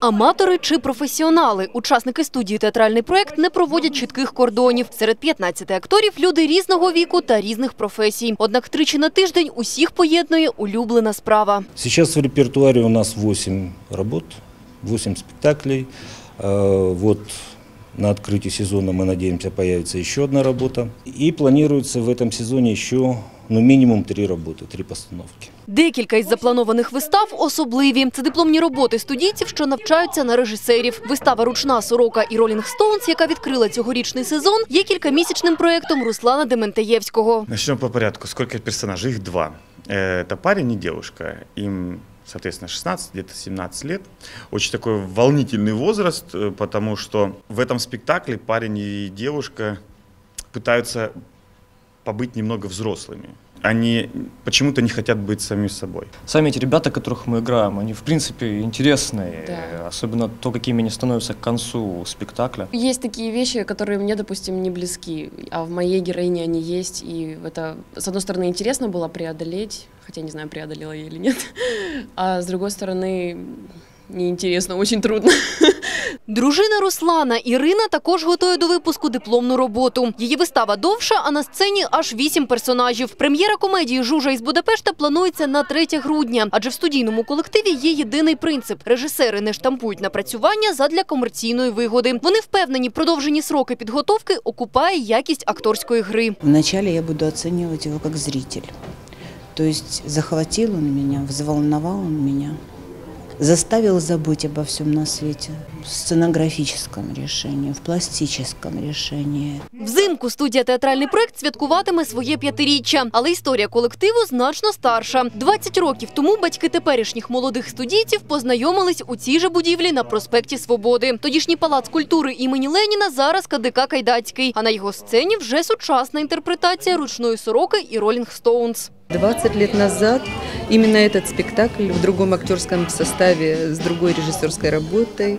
Аматори чи професіонали? Учасники студії «Театральний проект» не проводять чітких кордонів. Серед 15 акторів – люди різного віку та різних професій. Однак тричі на тиждень усіх поєднує улюблена справа. Сейчас в репертуаре у нас 8 работ, 8 спектаклей. Вот на открытии сезона, мы надеемся, появится еще одна работа. И планируется в этом сезоне еще минимум 3 работы, 3 постановки. Декілька із запланованих вистав особливі. Це дипломні роботи студійців, що навчаються на режисерів. Вистава «Ручна сорока» і «Ролінг Стоунс», яка відкрила цьогорічний сезон, є кількамісячним проєктом Руслана Дементеєвського. Начнем по порядку. Сколько персонажей? Их 2. Это парень и девушка. Им, соответственно, 16, где-то 17 лет. Очень такой волнительный возраст, потому что в этом спектакле парень и девушка пытаются побыть немного взрослыми. Они почему-то не хотят быть самими собой. Сами эти ребята, которых мы играем, они в принципе интересные, да. Особенно то, какими они становятся к концу спектакля. Есть такие вещи, которые мне, допустим, не близки, а в моей героине они есть, и это, с одной стороны, интересно было преодолеть, хотя не знаю, преодолела я или нет, а с другой стороны, неинтересно, очень трудно. Дружина Руслана Ірина також готує до випуску дипломну роботу. Її вистава довша, а на сцені аж 8 персонажів. Прем'єра комедії «Жужа із Будапешта» планується на 3 грудня. Адже в студійному колективі є єдиний принцип – режисери не штампують напрацювання задля комерційної вигоди. Вони впевнені, продовжені сроки підготовки окупає якість акторської гри. Вначале я буду оценивать его как зритель. То есть захватил он меня, взволновал он меня. Заставил забыть обо всем на свете. В сценографическом решении, в пластическом решении. Взимку студія «Театральний проект» святкуватиме своє 5-річчя. Але історія колективу значно старша. 20 років тому батьки теперішніх молодих студійців познайомились у цій же будівлі на проспекті Свободи. Тодішній палац культури імені Леніна зараз КДК «Кайдацький». А на його сцені вже сучасна інтерпретація «Ручної сороки» і «Ролінг Стоунс». 20 лет назад именно этот спектакль в другом актерском составе, с другой режиссерской работой,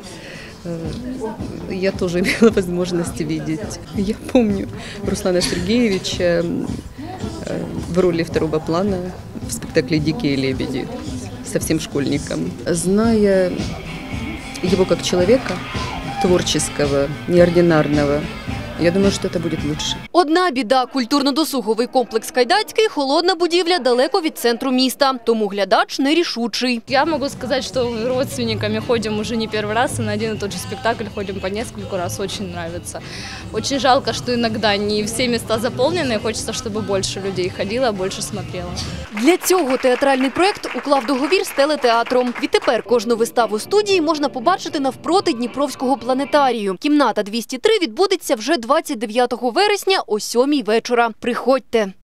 я тоже имела возможность видеть. Я помню Руслана Сергеевича в роли второго плана в спектакле «Дикие лебеди» совсем школьником. Зная его как человека творческого, неординарного, я думаю, что это будет лучше. Одна біда – культурно-досуговий комплекс «Кайдацький» – холодна будівля далеко від центру міста. Тому глядач нерішучий. Я могу сказать, что родственниками ходим уже не первый раз, и на один и тот же спектакль ходим по нескольку раз. Очень нравится. Очень жалко, что иногда не все места заполнены, и хочется, чтобы больше людей ходило, больше смотрело. Для цього «Театральний проект» уклав договір з телетеатром. Відтепер кожну виставу студії можна побачити навпроти Дніпровського планетарію. Кімната 203 відбудеться вже 29 вересня о 7 вечора. Приходьте!